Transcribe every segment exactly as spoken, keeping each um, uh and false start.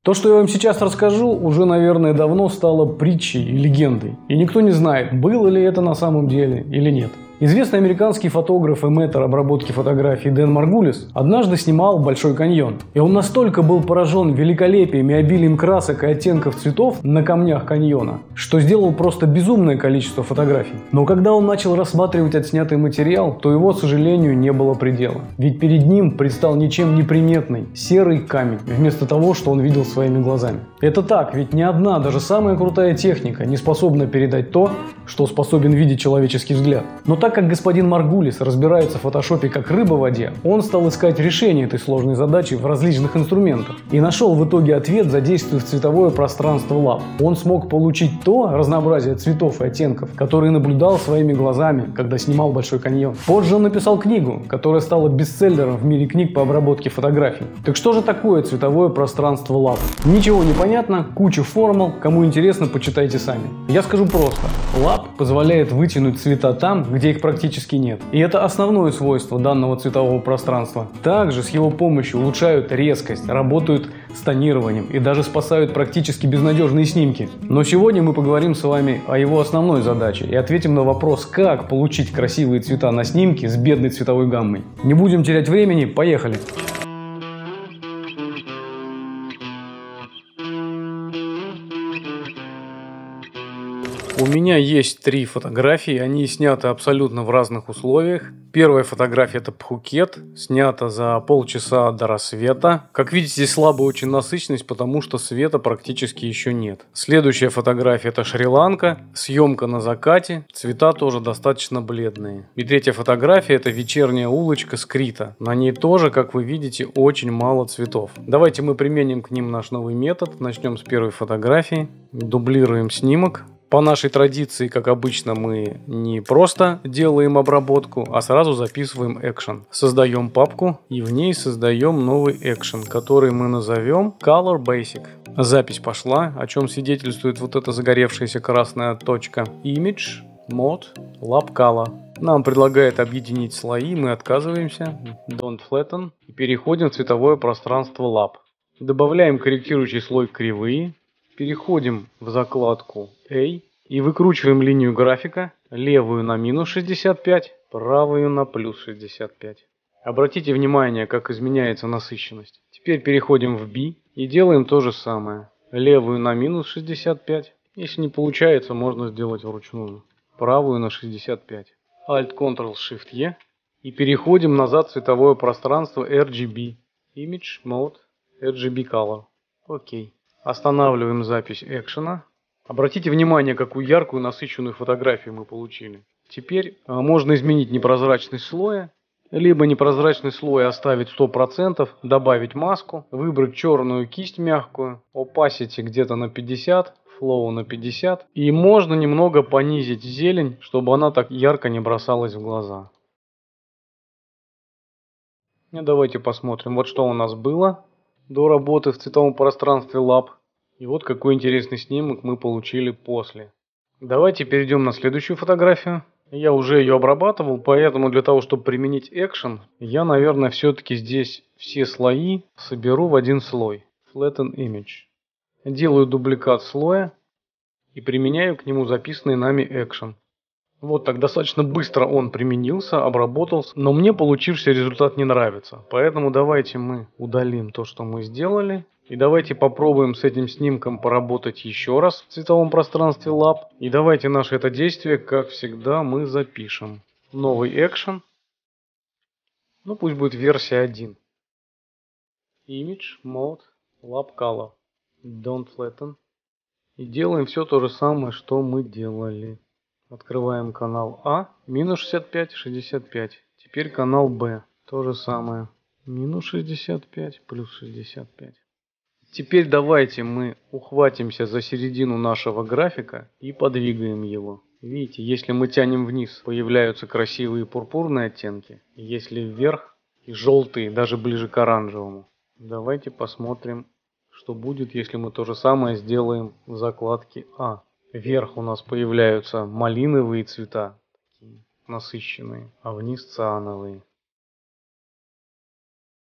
То, что я вам сейчас расскажу, уже, наверное, давно стало притчей и легендой. И никто не знает, было ли это на самом деле или нет. Известный американский фотограф и мэтр обработки фотографий Дэн Маргулис однажды снимал Большой каньон. И он настолько был поражен великолепием и обилием красок и оттенков цветов на камнях каньона, что сделал просто безумное количество фотографий. Но когда он начал рассматривать отснятый материал, то его, к сожалению, не было предела. Ведь перед ним предстал ничем не приметный серый камень, вместо того, что он видел своими глазами. Это так, ведь ни одна, даже самая крутая техника не способна передать то, что способен видеть человеческий взгляд. Но так как господин Маргулис разбирается в фотошопе как рыба в воде, он стал искать решение этой сложной задачи в различных инструментах и нашел в итоге ответ, задействуя цветовое пространство лап. Он смог получить то разнообразие цветов и оттенков, которые наблюдал своими глазами, когда снимал Большой каньон. Позже он написал книгу, которая стала бестселлером в мире книг по обработке фотографий. Так что же такое цветовое пространство лап? Ничего не понятно, куча формул, кому интересно, почитайте сами. Я скажу просто. Лап позволяет вытянуть цвета там, где их практически нет. И это основное свойство данного цветового пространства. Также с его помощью улучшают резкость, работают с тонированием и даже спасают практически безнадежные снимки. Но сегодня мы поговорим с вами о его основной задаче и ответим на вопрос, как получить красивые цвета на снимке с бедной цветовой гаммой. Не будем терять времени, поехали! У меня есть три фотографии, они сняты абсолютно в разных условиях. Первая фотография — это Пхукет, снята за полчаса до рассвета. Как видите, здесь слабая очень насыщенность, потому что света практически еще нет. Следующая фотография — это Шри-Ланка, съемка на закате, цвета тоже достаточно бледные. И третья фотография — это вечерняя улочка Скрита. На ней тоже, как вы видите, очень мало цветов. Давайте мы применим к ним наш новый метод. Начнем с первой фотографии, дублируем снимок. По нашей традиции, как обычно, мы не просто делаем обработку, а сразу записываем экшен. Создаем папку и в ней создаем новый экшен, который мы назовем Color Basic. Запись пошла, о чем свидетельствует вот эта загоревшаяся красная точка. Image, Mode, Lab Color. Нам предлагает объединить слои, мы отказываемся. Don't Flatten. И переходим в цветовое пространство Lab. Добавляем корректирующий слой кривые. Переходим в закладку A и выкручиваем линию графика, левую на минус шестьдесят пять, правую на плюс шестьдесят пять. Обратите внимание, как изменяется насыщенность. Теперь переходим в B и делаем то же самое. Левую на минус шестьдесят пять. Если не получается, можно сделать вручную. Правую на шестьдесят пять. Alt-Ctrl-Shift-E и переходим назад в цветовое пространство эр джи би. Image, Mode, эр джи би Color. Окей. Останавливаем запись экшена. Обратите внимание, какую яркую насыщенную фотографию мы получили. Теперь а, можно изменить непрозрачность слоя, либо непрозрачный слой оставить сто процентов, добавить маску, выбрать черную кисть мягкую, opacity где-то на пятьдесят, flow на пятьдесят. И можно немного понизить зелень, чтобы она так ярко не бросалась в глаза. И давайте посмотрим, вот что у нас было до работы в цветовом пространстве Lab. И вот какой интересный снимок мы получили после. Давайте перейдем на следующую фотографию. Я уже ее обрабатывал, поэтому для того, чтобы применить экшен, я, наверное, все-таки здесь все слои соберу в один слой. Flatten Image. Делаю дубликат слоя и применяю к нему записанный нами экшен. Вот так достаточно быстро он применился, обработался, но мне получившийся результат не нравится. Поэтому давайте мы удалим то, что мы сделали. И давайте попробуем с этим снимком поработать еще раз в цветовом пространстве Lab. И давайте наше это действие, как всегда, мы запишем. Новый экшен. Ну пусть будет версия один. Image, Mode, Lab Color. Don't Flatten. И делаем все то же самое, что мы делали. Открываем канал А, минус шестьдесят пять, шестьдесят пять. Теперь канал Б, то же самое. Минус шестьдесят пять, плюс шестьдесят пять. Теперь давайте мы ухватимся за середину нашего графика и подвигаем его. Видите, если мы тянем вниз, появляются красивые пурпурные оттенки. Если вверх, и желтые, даже ближе к оранжевому. Давайте посмотрим, что будет, если мы то же самое сделаем в закладке А. Вверх у нас появляются малиновые цвета, насыщенные, а вниз циановые.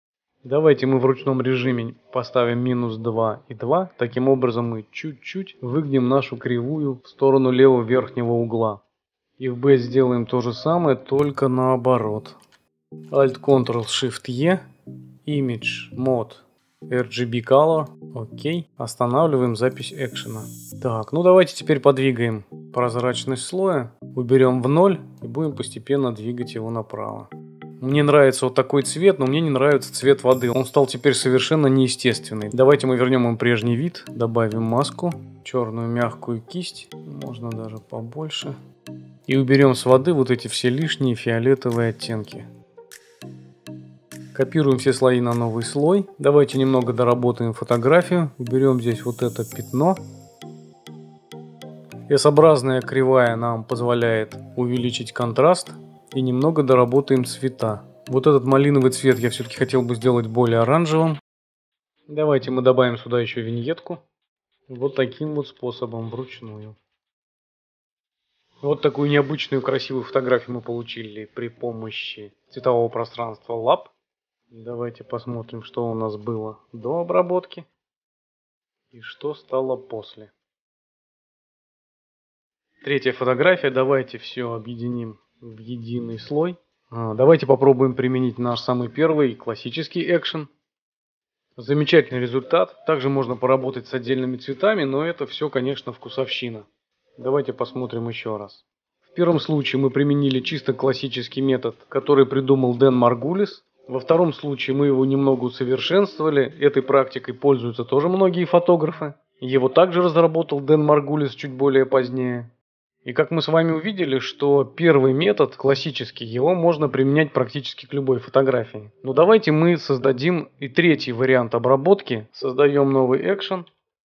Давайте мы в ручном режиме поставим минус два и два. Таким образом мы чуть-чуть выгнем нашу кривую в сторону левого верхнего угла. И в B сделаем то же самое, только наоборот. Alt-Ctrl-Shift-E. Image Mode эр джи би Color. Окей. Останавливаем запись экшена. Так, ну давайте теперь подвигаем прозрачность слоя. Уберем в ноль и будем постепенно двигать его направо. Мне нравится вот такой цвет, но мне не нравится цвет воды. Он стал теперь совершенно неестественный. Давайте мы вернем им прежний вид. Добавим маску. Черную мягкую кисть. Можно даже побольше. И уберем с воды вот эти все лишние фиолетовые оттенки. Копируем все слои на новый слой. Давайте немного доработаем фотографию. Уберем здесь вот это пятно. эс-образная кривая нам позволяет увеличить контраст. И немного доработаем цвета. Вот этот малиновый цвет я все-таки хотел бы сделать более оранжевым. Давайте мы добавим сюда еще виньетку. Вот таким вот способом, вручную. Вот такую необычную красивую фотографию мы получили при помощи цветового пространства Lab. Давайте посмотрим, что у нас было до обработки и что стало после. Третья фотография. Давайте все объединим в единый слой. Давайте попробуем применить наш самый первый классический экшен. Замечательный результат. Также можно поработать с отдельными цветами, но это все, конечно, вкусовщина. Давайте посмотрим еще раз. В первом случае мы применили чисто классический метод, который придумал Дэн Маргулис. Во втором случае мы его немного усовершенствовали. Этой практикой пользуются тоже многие фотографы. Его также разработал Дэн Маргулис чуть более позднее. И как мы с вами увидели, что первый метод, классический, его можно применять практически к любой фотографии. Но давайте мы создадим и третий вариант обработки. Создаем новый экшен.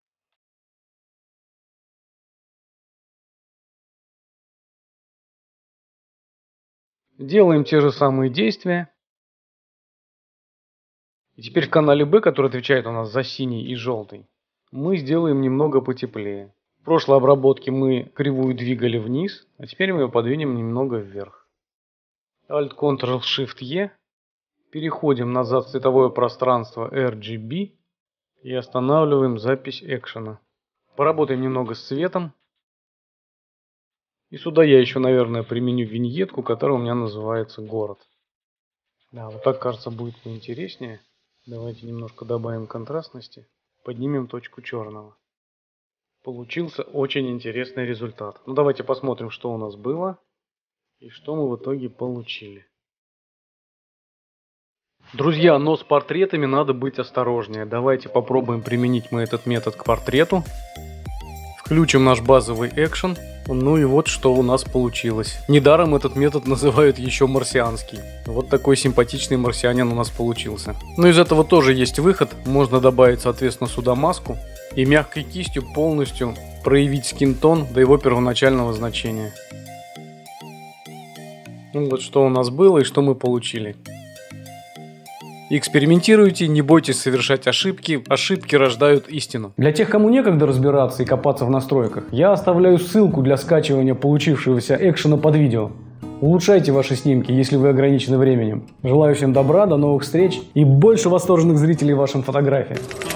Делаем те же самые действия. И теперь в канале B, который отвечает у нас за синий и желтый, мы сделаем немного потеплее. В прошлой обработке мы кривую двигали вниз, а теперь мы ее подвинем немного вверх. Alt-Ctrl-Shift-E. Переходим назад в цветовое пространство эр джи би и останавливаем запись экшена. Поработаем немного с цветом. И сюда я еще, наверное, применю виньетку, которая у меня называется «Город». Да, вот так, кажется, будет поинтереснее. Давайте немножко добавим контрастности. Поднимем точку черного. Получился очень интересный результат. Ну давайте посмотрим, что у нас было и что мы в итоге получили. Друзья, но с портретами надо быть осторожнее. Давайте попробуем применить мы этот метод к портрету. Включим наш базовый экшен. Ну и вот что у нас получилось. Недаром этот метод называют еще марсианский. Вот такой симпатичный марсианин у нас получился. Но из этого тоже есть выход. Можно добавить, соответственно, сюда маску. И мягкой кистью полностью проявить скинтон до его первоначального значения. Ну вот что у нас было и что мы получили. Экспериментируйте, не бойтесь совершать ошибки. Ошибки рождают истину. Для тех, кому некогда разбираться и копаться в настройках, я оставляю ссылку для скачивания получившегося экшена под видео. Улучшайте ваши снимки, если вы ограничены временем. Желаю всем добра, до новых встреч и больше восторженных зрителей вашим фотографиям.